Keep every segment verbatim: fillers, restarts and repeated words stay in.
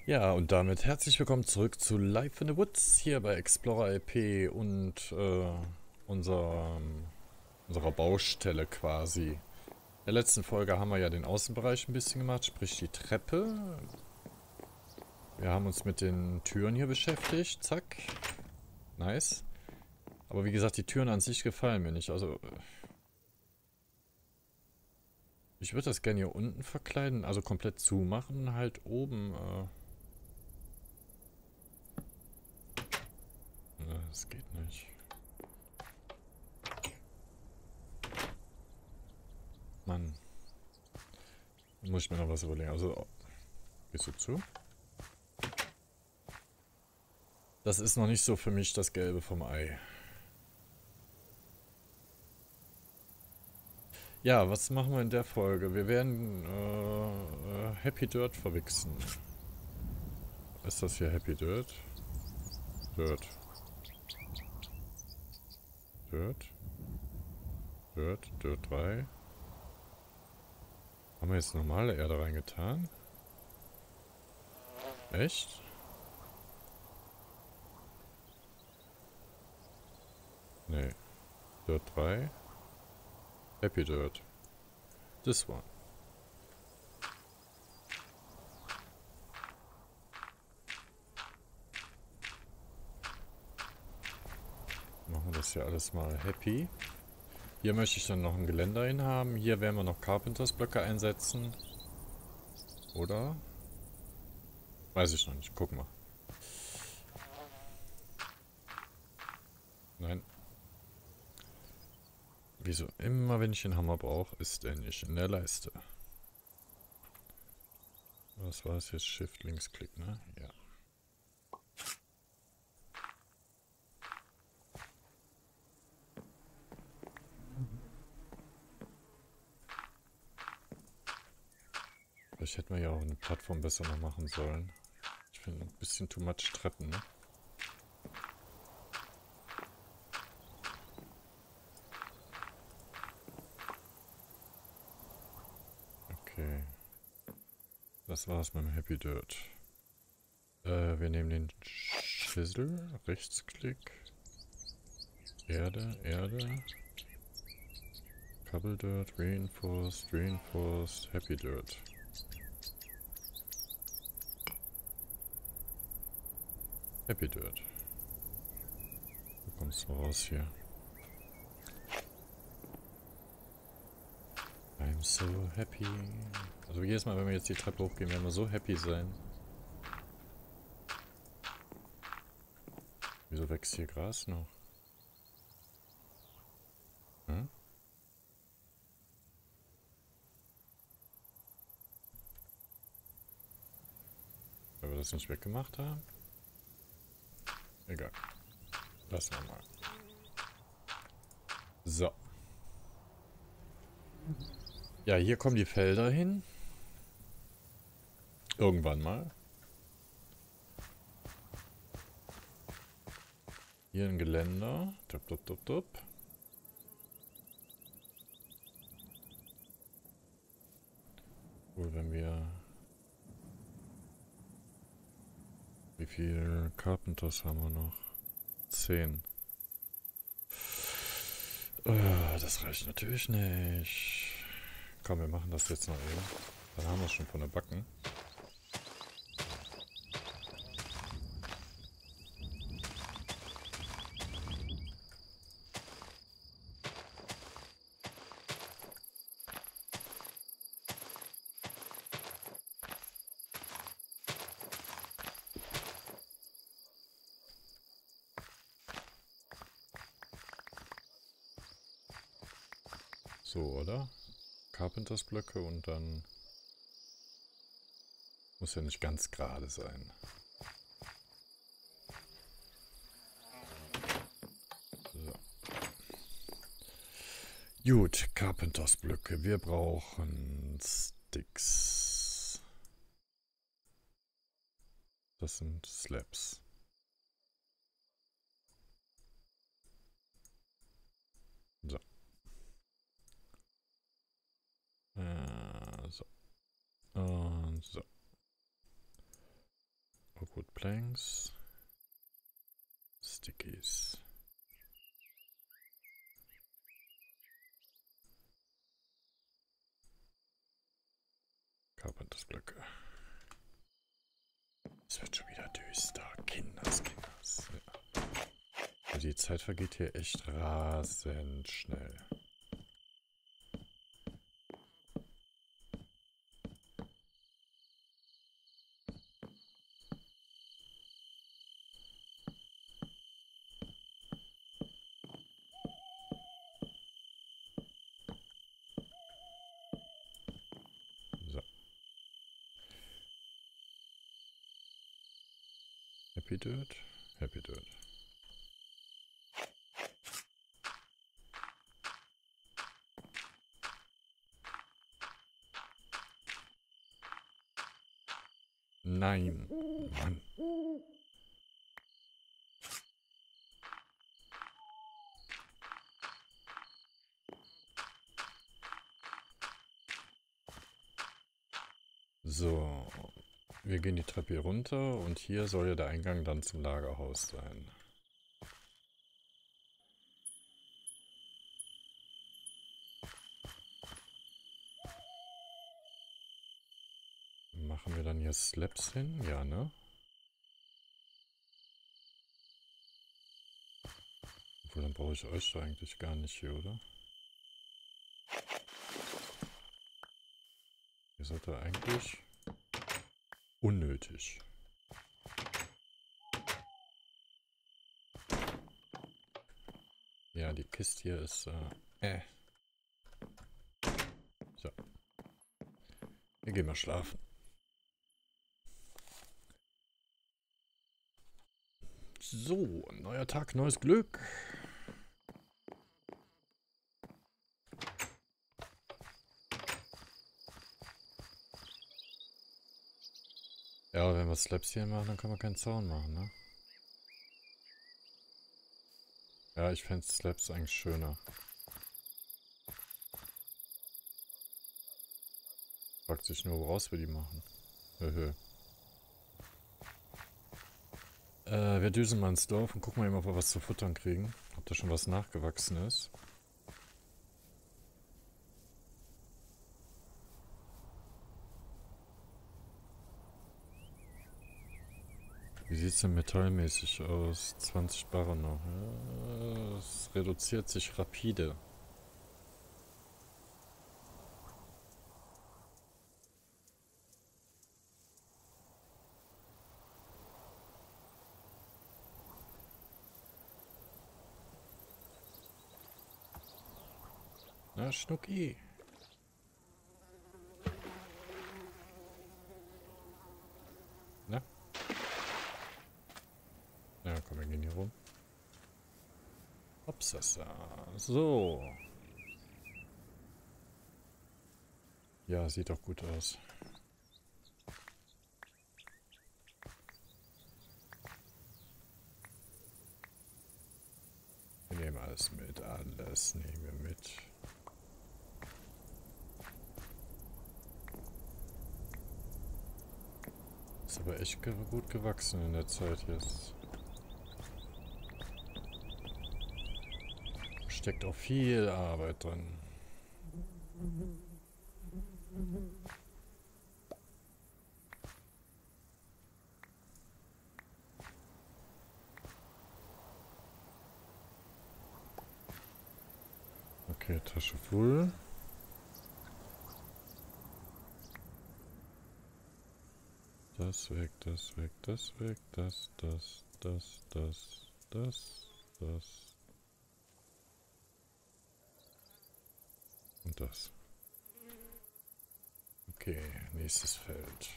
Ja, und damit herzlich willkommen zurück zu Life in the Woods hier bei Explorer L P und äh, unser, unserer Baustelle quasi. In der letzten Folge haben wir ja den Außenbereich ein bisschen gemacht, sprich die Treppe. Wir haben uns mit den Türen hier beschäftigt, zack. Nice. Aber wie gesagt, die Türen an sich gefallen mir nicht. Also, ich würde das gerne hier unten verkleiden, also komplett zumachen, halt oben. Äh, ne, das geht nicht. Mann, muss ich mir noch was überlegen. Also, gehst du zu? Das ist noch nicht so für mich das Gelbe vom Ei. Ja, was machen wir in der Folge? Wir werden äh, äh, Happy Dirt verwichsen. Ist das hier Happy Dirt? Dirt. Dirt. Dirt. Dirt drei. Haben wir jetzt normale Erde reingetan? Echt? Nee. Dirt drei. Happy Dirt. This one. Machen wir das hier alles mal happy. Hier möchte ich dann noch ein Geländer hin haben. Hier werden wir noch Carpenters Blöcke einsetzen. Oder? Weiß ich noch nicht. Guck mal. Nein. Wieso? Immer wenn ich den Hammer brauche, ist er nicht in der Leiste. Was war es jetzt? Shift, Linksklick, ne? Ja. Vielleicht hätten wir ja auch eine Plattform besser noch machen sollen. Ich finde ein bisschen too much Treppen, ne? Okay. Das war's mit dem Happy Dirt. Äh, wir nehmen den Chisel, Rechtsklick. Erde, Erde. Cobble Dirt, Reinforced, Reinforced, Happy Dirt. Happy Dirt. Wo kommst du raus hier? I'm so happy. Also jedes Mal, wenn wir jetzt die Treppe hochgehen, werden wir so happy sein. Wieso wächst hier Gras noch? Hm? Weil wir das nicht weggemacht haben? Egal. Lassen wir mal. So. Ja, hier kommen die Felder hin. Irgendwann mal. Hier ein Geländer. Tup, tup, tup, tup. Cool, wenn wir... Wie viel Carpenters haben wir noch? Zehn. Oh, das reicht natürlich nicht. Komm, wir machen das jetzt noch eben. Dann haben wir es schon von der Backen. So, oder? Carpenters Blöcke und dann... Muss ja nicht ganz gerade sein. So. Gut, Carpenters Blöcke. Wir brauchen Sticks. Das sind Slabs. So. Äh, so. Und so. Planks. Stickies. Carpentersblöcke. Es wird schon wieder düster. Kinders, Kinders. Ja. Also die Zeit vergeht hier echt rasend schnell. So. Happy Dirt? Happy Dirt. Nein. Mann. So. Wir gehen die Treppe hier runter und hier soll ja der Eingang dann zum Lagerhaus sein. Machen wir dann hier Slabs hin? Ja, ne? Obwohl, dann brauche ich euch da eigentlich gar nicht hier, oder? Ihr seid da eigentlich unnötig. Ja, die Kiste hier ist, äh, äh. So. Wir gehen mal schlafen. So, neuer Tag, neues Glück. Ja, aber wenn wir Slabs hier machen, dann können wir keinen Zaun machen, ne? Ja, ich fände Slabs eigentlich schöner. Fragt sich nur, woraus wir die machen. Höhö. Äh, wir düsen mal ins Dorf und gucken mal eben, ob wir was zu futtern kriegen. Ob da schon was nachgewachsen ist. Wie sieht es denn metallmäßig aus? zwanzig Barren noch. Ja, es reduziert sich rapide. Na, Schnucki. Na? Ja, komm, wir gehen hier rum. Hopsasa. So. Ja, sieht doch gut aus. Wir nehmen alles mit. Alles nehmen wir mit. Ist aber echt ge gut gewachsen in der Zeit jetzt. Steckt auch viel Arbeit drin. Okay, Tasche voll. Das weg, das weg, das weg, das, das, das, das, das, das. Und das. Okay, nächstes Feld.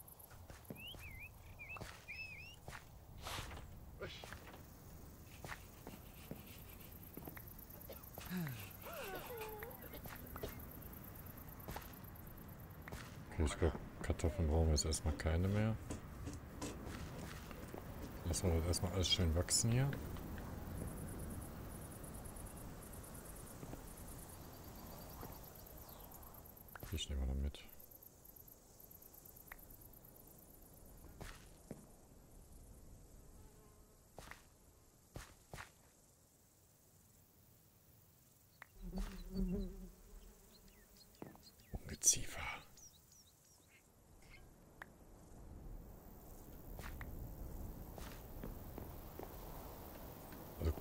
Okay, ich glaube, Kartoffeln brauchen wir jetzt erstmal keine mehr. Lassen wir das erstmal alles schön wachsen hier. Ich nehme mal mit.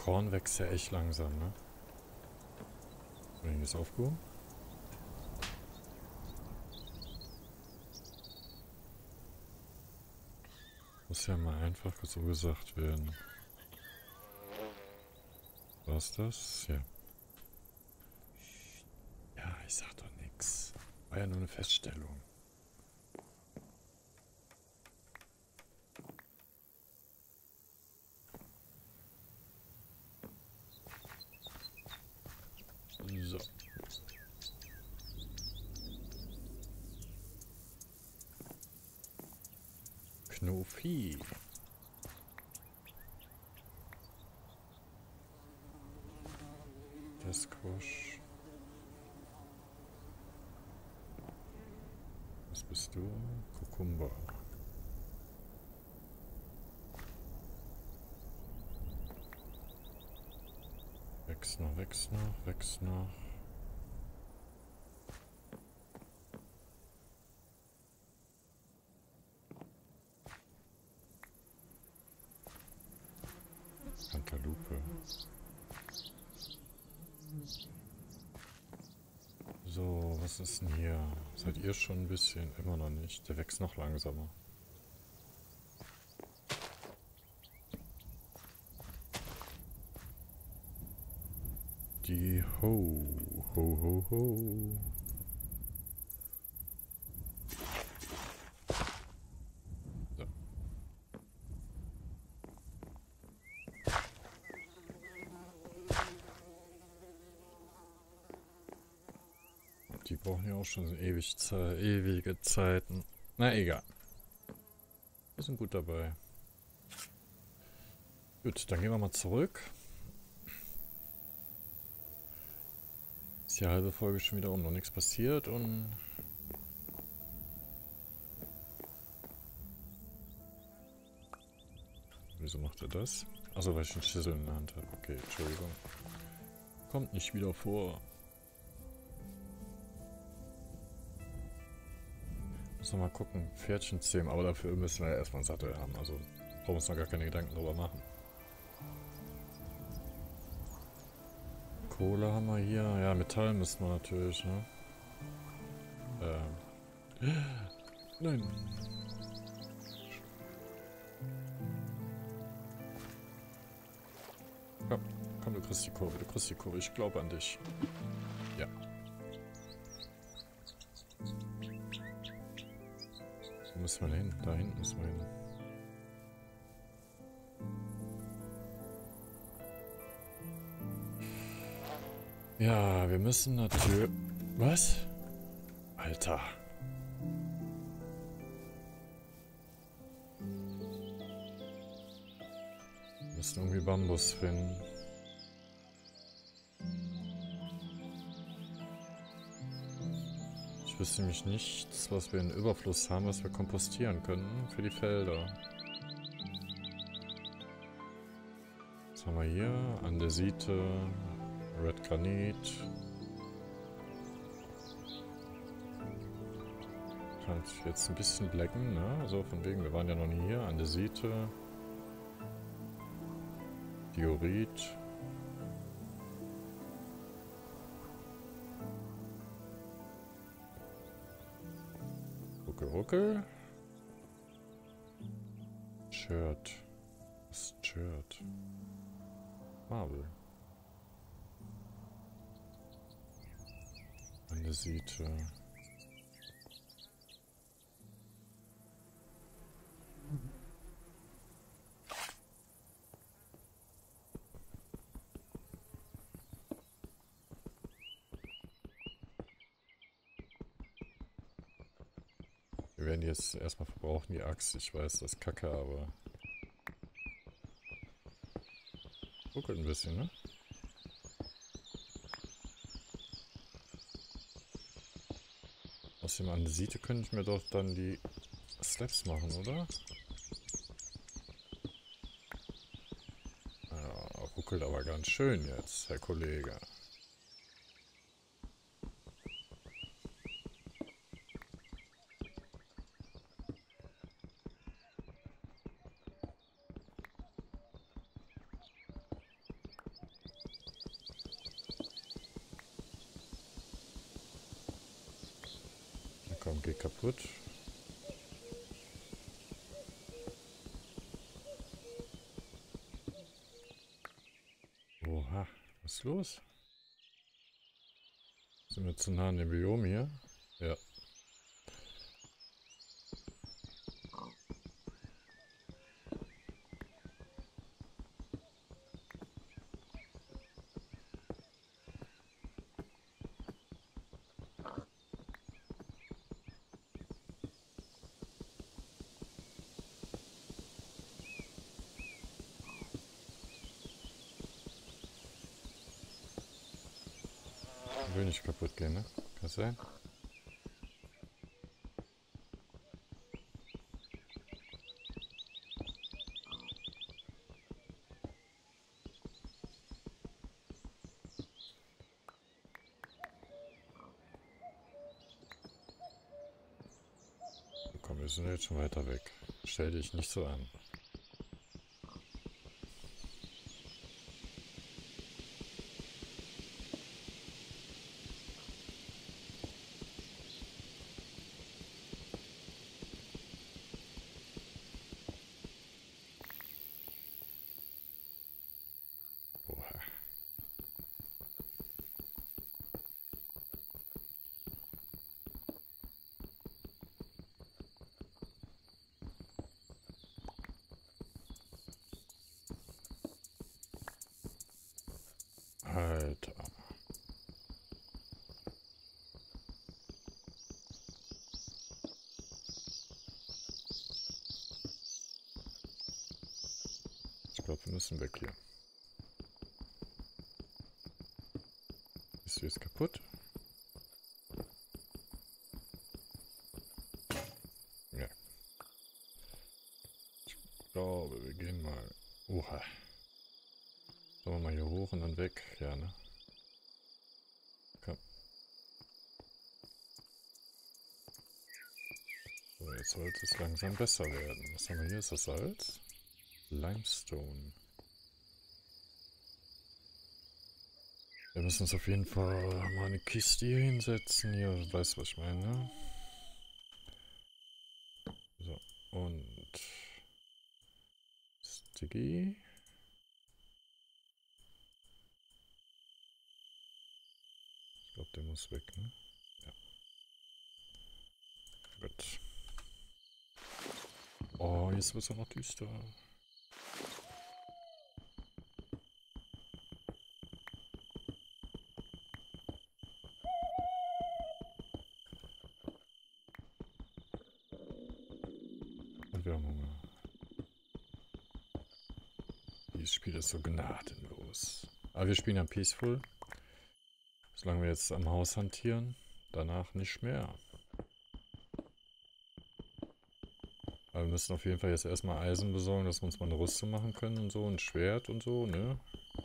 Korn wächst ja echt langsam, ne? Habe ich das aufgehoben? Muss ja mal einfach so gesagt werden. War's das? Ja. Ja, ich sag doch nix. War ja nur eine Feststellung. So. Knofi. Der Squash. Was bist du? Kukumba. Wächst noch, wächst noch, wächst noch. Cantaloupe. So, was ist denn hier? Seid ihr schon ein bisschen? Immer noch nicht. Der wächst noch langsamer. Die Ho. Ho, ho, ho. So. Die brauchen ja auch schon so ewig Ze- ewige Zeiten. Na egal. Wir sind gut dabei. Gut, dann gehen wir mal zurück. Ist die halbe Folge schon wieder um, noch nichts passiert und... Wieso macht er das? Achso, weil ich einen Schlüssel in der Hand habe. Okay, Entschuldigung. Kommt nicht wieder vor. Muss noch mal gucken. Pferdchen zähmen, aber dafür müssen wir ja erstmal einen Sattel haben. Also brauchen wir uns noch gar keine Gedanken drüber machen. Kohle haben wir hier. Ja, Metall müssen wir natürlich, ne? Ähm. Nein. Komm, komm, du kriegst die Kurve, du kriegst die Kurve. Ich glaube an dich. Ja. Wo müssen wir hin? Da hinten müssen wir hin. Ja, wir müssen natürlich... Was? Alter. Wir müssen irgendwie Bambus finden. Ich wüsste nämlich nichts, was wir in Überfluss haben, was wir kompostieren können für die Felder. Was haben wir hier? Andesite, Red Granit. Kann ich jetzt ein bisschen blecken, ne? Also von wegen, wir waren ja noch nie hier. Andesite. Diorit. Ruckel, ruckel. Shirt. Was ist Shirt? Marble. Andesite. Wir werden jetzt erstmal verbrauchen, die Axt. Ich weiß, das ist kacke, aber... Ruckelt ein bisschen, ne? Aus dem Andesite könnte ich mir doch dann die Slabs machen, oder? Ja, ruckelt aber ganz schön jetzt, Herr Kollege. geht kaputt. Oha, was ist los? Sind wir zu nah an dem Biom hier? Ja. Will nicht kaputt gehen, ne? Kann sein. Komm, wir sind jetzt schon weiter weg. Stell dich nicht so an. Oha. Alter. Ich glaube, wir müssen weg hier. Ist du jetzt kaputt? Ja. Ich glaube, wir gehen mal. Oha. Sollen wir mal hier hoch und dann weg? Ja, ne? Komm. So, jetzt sollte es langsam besser werden. Was haben wir hier? Ist das Salz? Limestone. Wir müssen uns auf jeden Fall mal eine Kiste hier hinsetzen. Hier, weißt du, was ich meine, ne? So, und... Sticky. Ich glaube, der muss weg, ne? Ja. Gut. Oh, jetzt wird es auch noch düster. Und wir haben Hunger. Dieses Spiel ist so gnadenlos. Aber wir spielen ja Peaceful. Solange wir jetzt am Haus hantieren. Danach nicht mehr. Aber wir müssen auf jeden Fall jetzt erstmal Eisen besorgen, dass wir uns mal eine Rüstung machen können und so. Ein Schwert und so, ne?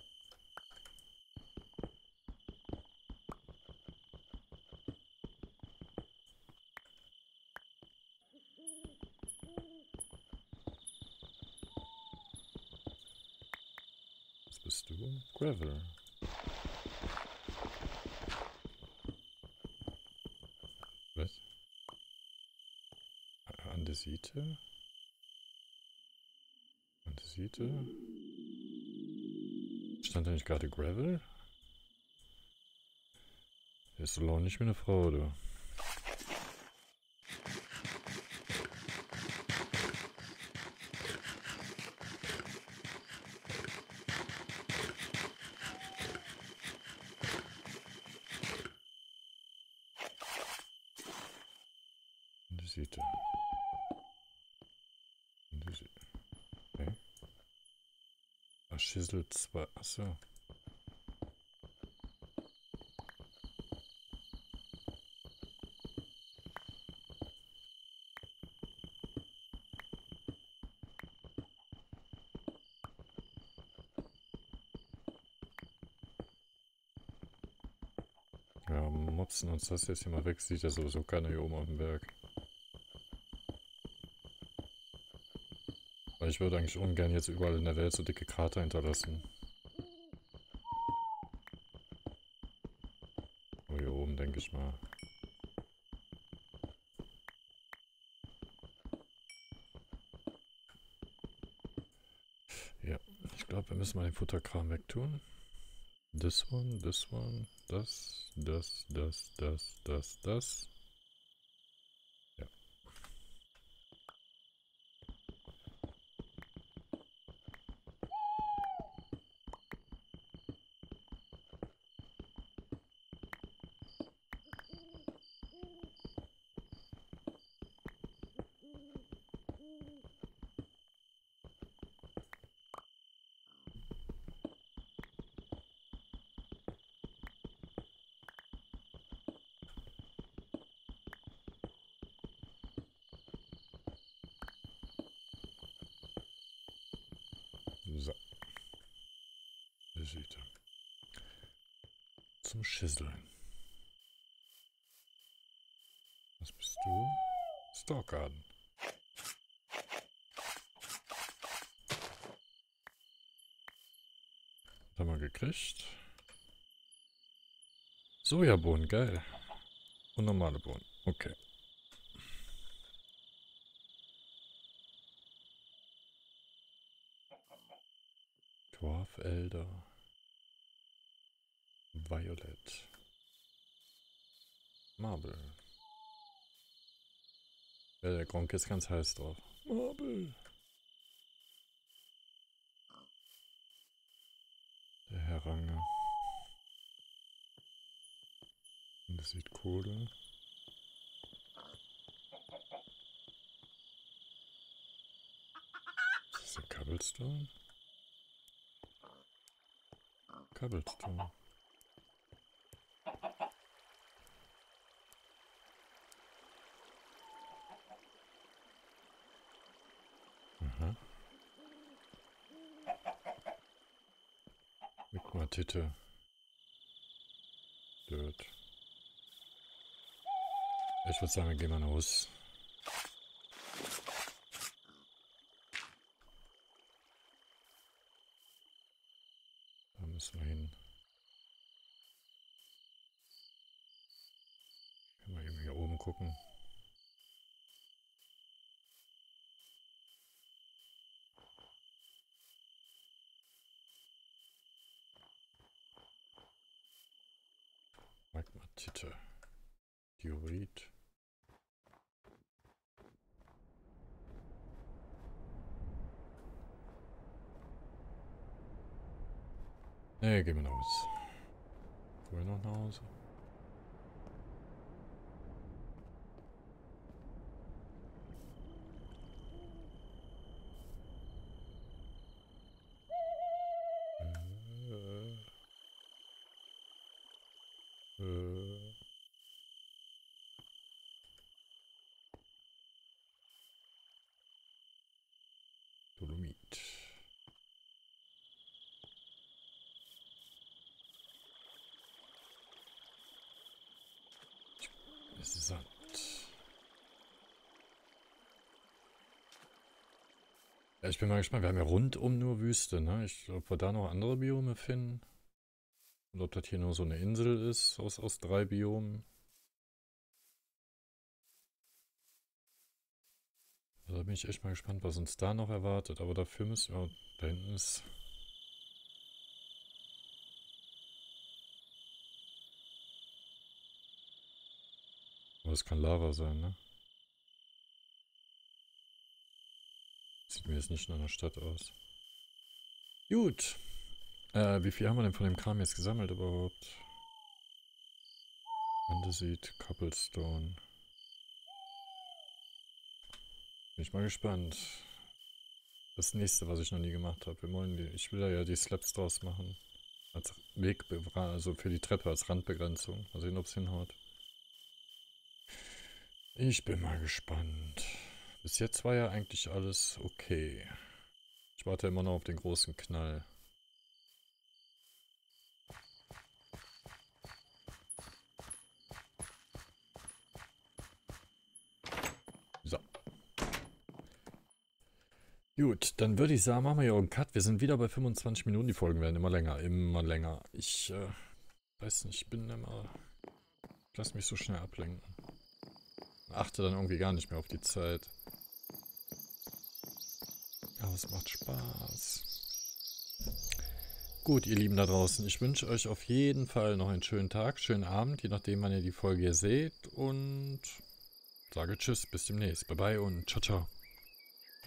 Was bist du? Gravel. Was? Andesite? Andesite? Stand da nicht gerade Gravel? Der ist so laut nicht wie eine Frau, du. Andesite. Andesite. Okay. Ach, Schissel zwei. Achso. Ja, mopsen uns das jetzt hier mal weg. Sieht ja sowieso keiner hier oben auf dem Berg. Weil ich würde eigentlich ungern jetzt überall in der Welt so dicke Krater hinterlassen. Aber hier oben denke ich mal. Ja, ich glaube, wir müssen mal den Futterkram wegtun. This one, this one, das, das, das, das, das, das. Ja. So. Visite. Zum Schüsseln. Was bist du? Stalkgarden. Was haben wir gekriegt? Sojabohnen, geil. Und normale Bohnen. Okay. Dwarf Elder. Violet. Marble. Ja, der Gronk ist ganz heiß drauf. Marble. Der Herange. Und das sieht Kohle. Das ist der Cobblestone. Cobblestone. Aha. Migmatite. Dirt. Ich würde sagen, wir gehen mal los. Da müssen wir hin. Können wir eben hier oben gucken. Magmatite. Diorit. Ne, gehen wir nach Hause. Wollen wir noch nach Hause? Äh, äh. Dolomit. Es ist Sand. Ja, ich bin mal gespannt. Wir haben ja rundum nur Wüste, ne? Ich, ob wir da noch andere Biome finden. Und ob das hier nur so eine Insel ist aus, aus drei Biomen. Also da bin ich echt mal gespannt, was uns da noch erwartet. Aber dafür müssen wir... Da hinten ist... Aber es kann Lava sein, ne? Sieht mir jetzt nicht nach einer Stadt aus. Gut. Äh, wie viel haben wir denn von dem Kram jetzt gesammelt überhaupt? Andesit, Cobblestone. Bin ich mal gespannt. Das nächste, was ich noch nie gemacht habe. Wir wollen die, ich will da ja die Slabs draus machen. Als Weg, also für die Treppe als Randbegrenzung. Mal sehen, ob es hinhaut. Ich bin mal gespannt. Bis jetzt war ja eigentlich alles okay. Ich warte immer noch auf den großen Knall. So. Gut, dann würde ich sagen, machen wir hier einen Cut. Wir sind wieder bei fünfundzwanzig Minuten. Die Folgen werden immer länger, immer länger. Ich äh, weiß nicht, ich bin immer... Ich lasse mich so schnell ablenken. Achte dann irgendwie gar nicht mehr auf die Zeit. es macht Spaß. Gut, ihr Lieben da draußen, ich wünsche euch auf jeden Fall noch einen schönen Tag, schönen Abend, je nachdem, wann ihr die Folge hier seht. Und sage Tschüss, bis demnächst. Bye bye und ciao, ciao.